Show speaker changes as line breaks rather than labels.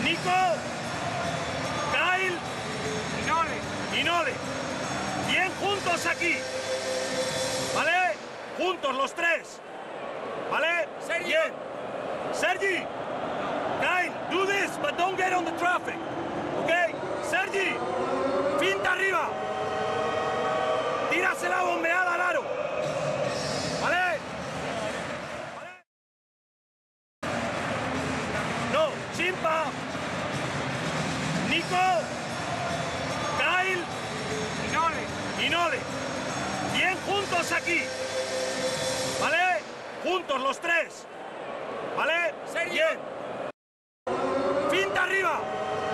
Nico, Kyle y Nole. Bien juntos aquí. ¿Vale? Juntos los tres. ¿Vale? Bien. Sergi, Kyle, do this, but don't get on the traffic. ¿Ok? Sergi, finta arriba. Tírasela bombeada al aro. ¿Vale? No, Chimpa, Nico, Kyle y Nole. Bien juntos aquí. ¿Vale? Juntos los tres. ¿Vale? Bien. Finta arriba.